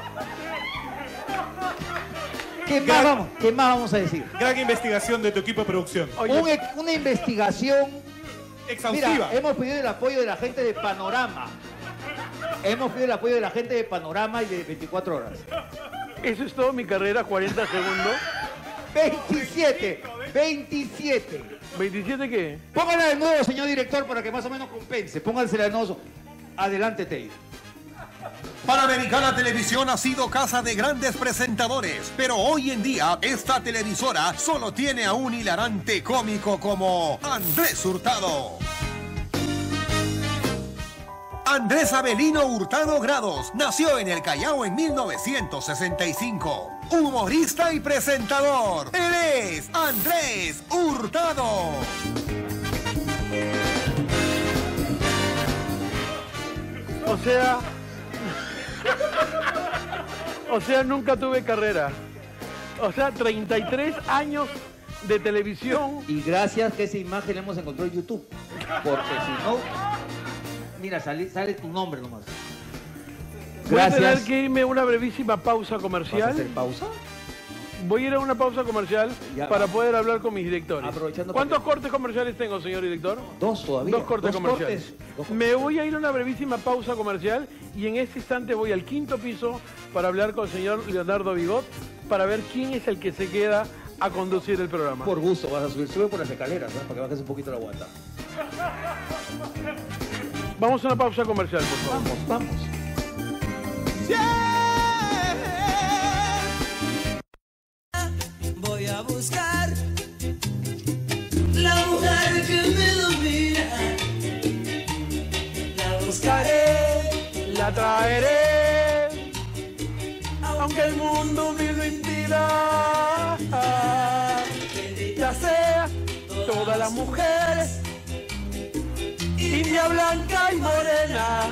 ¿Qué más vamos a decir? Gran investigación de tu equipo de producción. Una investigación Exhaustiva. Mira, hemos pedido el apoyo de la gente de Panorama. Hemos pedido el apoyo de la gente de Panorama y de 24 horas. Eso es todo mi carrera, 40 segundos. 27. ¿27 qué? Póngala de nuevo, señor director, para que más o menos compense. Póngansela de nuevo. Adelante, Tei. Panamericana Televisión ha sido casa de grandes presentadores, pero hoy en día esta televisora solo tiene a un hilarante cómico como Andrés Hurtado. Andrés Avelino Hurtado Grados nació en el Callao en 1965. Humorista y presentador. Él es Andrés Hurtado. O sea, nunca tuve carrera. O sea, 33 años de televisión. Y gracias que esa imagen la hemos encontrado en YouTube. Porque si no... Mira, sale tu nombre nomás. Voy a tener que irme a una brevísima pausa comercial. ¿Vas a hacer pausa? Voy a ir a una pausa comercial para poder hablar con mis directores. Aprovechando. ¿Cuántos cortes comerciales tengo, señor director? 2 todavía. 2 cortes comerciales. Me voy a ir a una brevísima pausa comercial y en este instante voy al 5º piso para hablar con el señor Leonardo Bigot para ver quién es el que se queda a conducir el programa. Por gusto, vas a subir. Sube por las escaleras, ¿no? Para que bajes un poquito la guata. Vamos a una pausa comercial, por favor. Vamos. Voy a buscar la mujer que me domina. La buscaré, la traeré, aunque el mundo me lo impida. Ya sea todas las mujeres, india, blanca y morena,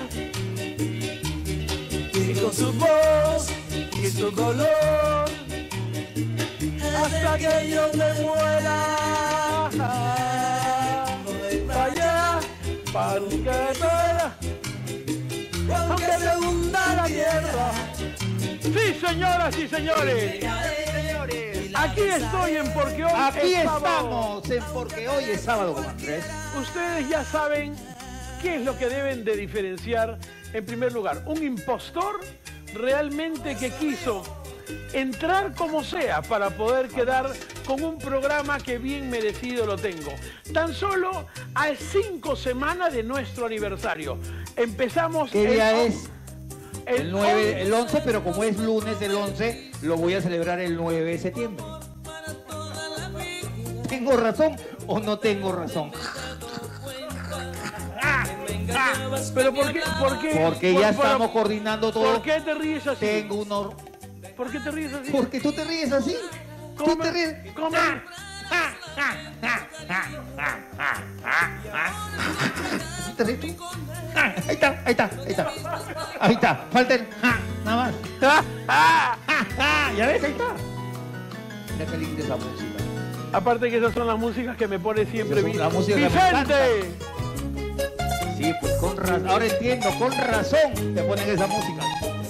y con su voz y su color, hasta que yo me muera. Voy para allá, para buscar toda, aunque me hunda la tierra. Sí, señoras y señores. Aquí estoy en Porque Hoy Aquí es sábado. estamos en Porque Hoy es sábado con Andrés. Ustedes ya saben qué es lo que deben de diferenciar. En primer lugar, un impostor realmente que quiso entrar como sea para poder quedar con un programa que bien merecido lo tengo. Tan solo a 5 semanas de nuestro aniversario. Empezamos... ¿Qué día es? El 11, pero como es lunes del 11, lo voy a celebrar el 9 de septiembre. ¿Tengo razón o no tengo razón? ¿Pero por qué? Porque ya estamos coordinando todo. ¿Por qué te ríes así? Tengo unos... ¿Por qué te ríes así? Porque tú te ríes así. ¿Cómo Tú te ríes. ¿Cómo? ¿Te ríes tú? Ahí está, ahí está, ahí está. Ahí está, falta el... nada más. ¿Ya ves? Ahí está. Mira qué linda esa música. Aparte que esas son las músicas que me pone siempre Esas son la música que me ¡Vicente! Sí, pues con razón. Ahora entiendo, con razón te ponen esa música.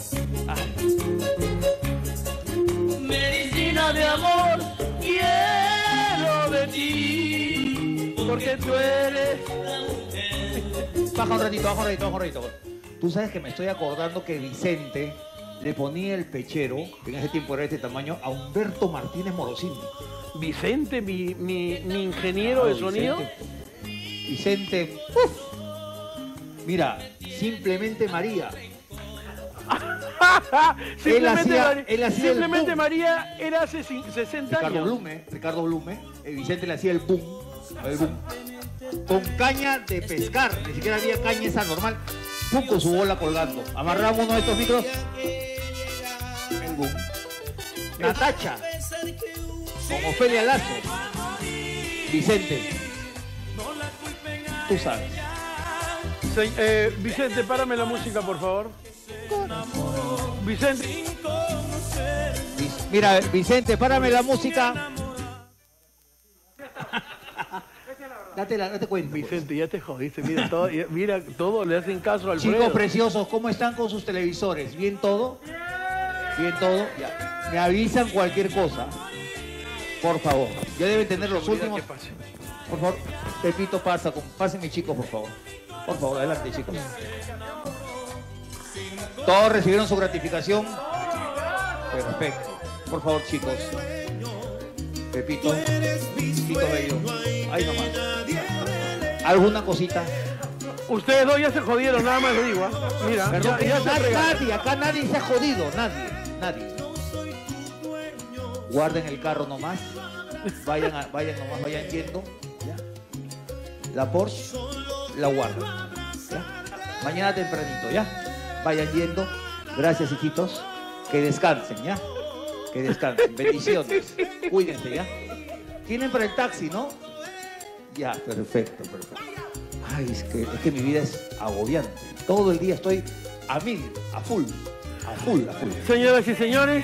Medicina de amor, quiero de ti, porque tú eres... Baja un ratito, baja un ratito, baja un ratito. Tú sabes que me estoy acordando que Vicente le ponía el pechero, que en ese tiempo era de este tamaño, a Humberto Martínez Morosini. Vicente, mi ingeniero de sonido. Vicente, mira, Simplemente María. Simplemente María era hace 60 años. Ricardo Blume, Vicente le hacía el boom, con caña de pescar, ni siquiera había caña esa normal, pum, con su bola colgando. Amarramos uno de estos micros, el boom. Natacha, con Ofelia Lazo, Vicente, tú sabes. Vicente, párame la música, por favor. Vicente. Mira, Vicente, párame la música. Date cuenta. Vicente, ya te jodiste. Mira, todo le hacen caso al Chicos preciosos, ¿cómo están con sus televisores? ¿Bien todo? ¿Bien todo? Ya. Me avisan cualquier cosa. Por favor. Ya deben tener los últimos. Por favor, Pepito, pasen mis chicos, por favor. Por favor, adelante, chicos. Todos recibieron su gratificación. Perfecto. Por favor, chicos. Pepito. Pepito Bello. Ahí nomás. ¿Alguna cosita? Ustedes dos ya se jodieron, nada más lo digo. Mira, Perdón, ya se fregaron. nadie, acá nadie se ha jodido. Nadie. Guarden el carro nomás. Vayan nomás, vayan yendo. ¿Ya? La Porsche la guardan. ¿Ya? Mañana tempranito, ¿ya? Vayan yendo. Gracias, hijitos. Que descansen, ¿ya? Que descansen. Bendiciones. Cuídense, ¿ya? Tienen para el taxi, ¿no? Ya, perfecto. Ay, es que mi vida es agobiante. Todo el día estoy a mil, a full. Señoras y señores,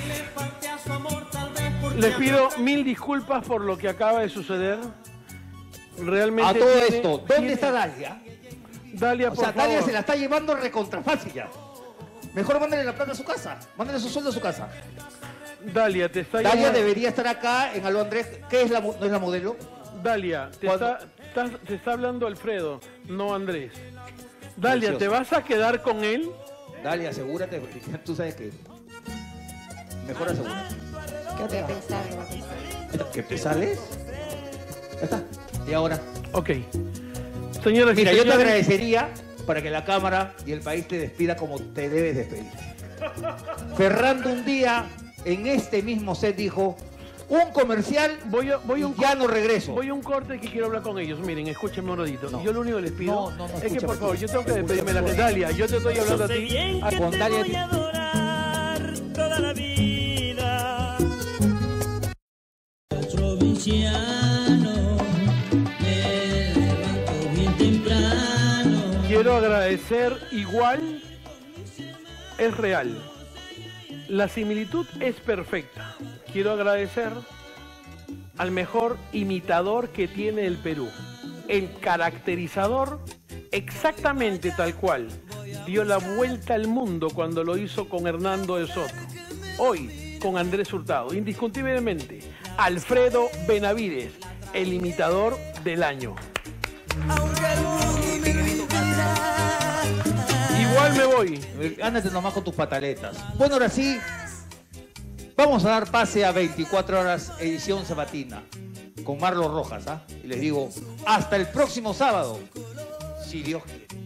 les pido 1000 disculpas por lo que acaba de suceder. Realmente... A todo esto, ¿dónde está Dalia? Dalia, por favor. Dalia se la está llevando recontrafácil ya. Mejor mándale la plata a su casa. Mándale su sueldo a su casa. Dalia, te está Dalia llamando. debería estar acá en Aló Andrés. ¿Qué es no es la modelo? Dalia, te está hablando Alfredo, no Andrés. Dalia, Precioso. ¿te vas a quedar con él? Dalia, asegúrate, porque tú sabes que... Mejor asegúrate. Quédate acá. ¿Que te sales? Ya está. Y ahora... Ok. Señoras y Mira, yo te señores, agradecería para que la cámara y el país te despida como te debes despedir. Ferrando un día en este mismo set dijo, un comercial ya no regreso. Voy a un corte que quiero hablar con ellos. Miren, escúchenme un ratito. No. Yo lo único que les pido No, es que, escúchame por favor, tú. yo tengo que despedirme de la Dalia. Yo te estoy hablando a ti. Con Dalia... toda la vida. Me levanto bien temprano. Quiero agradecer igual, es real. La similitud es perfecta. Quiero agradecer al mejor imitador que tiene el Perú. El caracterizador exactamente tal cual dio la vuelta al mundo cuando lo hizo con Hernando de Soto. Hoy, con Andrés Hurtado. Indiscutiblemente, Alfredo Benavides, el imitador del año. Igual me voy. Ándate nomás con tus pataletas. Bueno, ahora sí, vamos a dar pase a 24 horas edición sabatina con Marlo Rojas, ¿ah? Y les digo, hasta el próximo sábado, si Dios quiere.